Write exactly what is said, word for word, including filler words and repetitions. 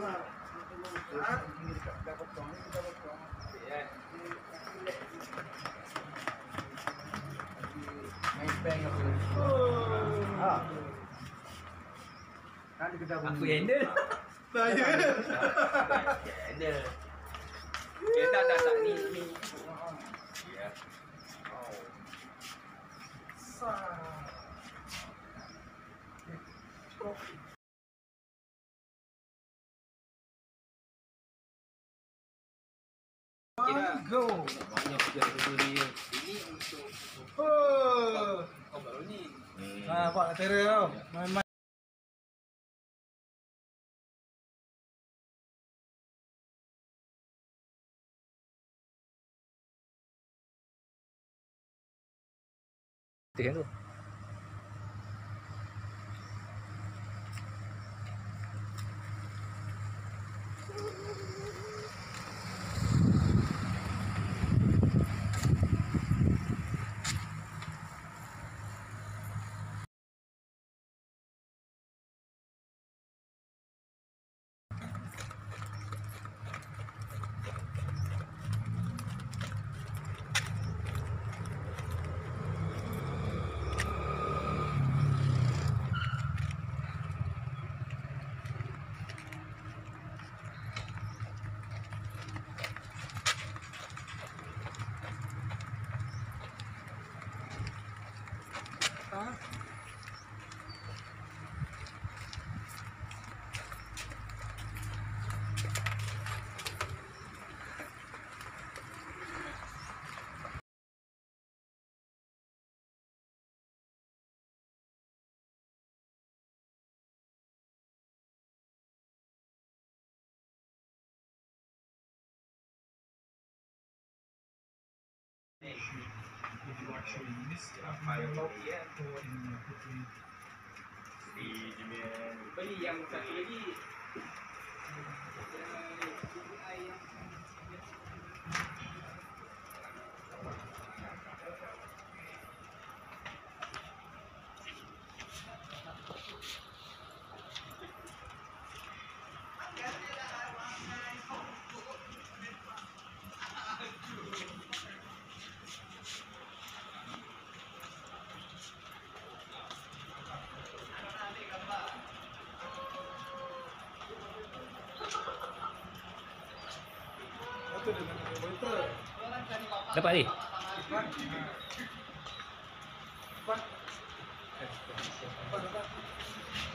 Aku handle. Saya. Handle. Ya tak tak tak ni ni. Ya. Oh. Go. Banyak kerja dulu dia. Ini untuk Oh. kau baru ni. Ah, Pak Tera tau. Main-main. Tengok tu. Beli yang satu lagi. Dapat ni? Dapat.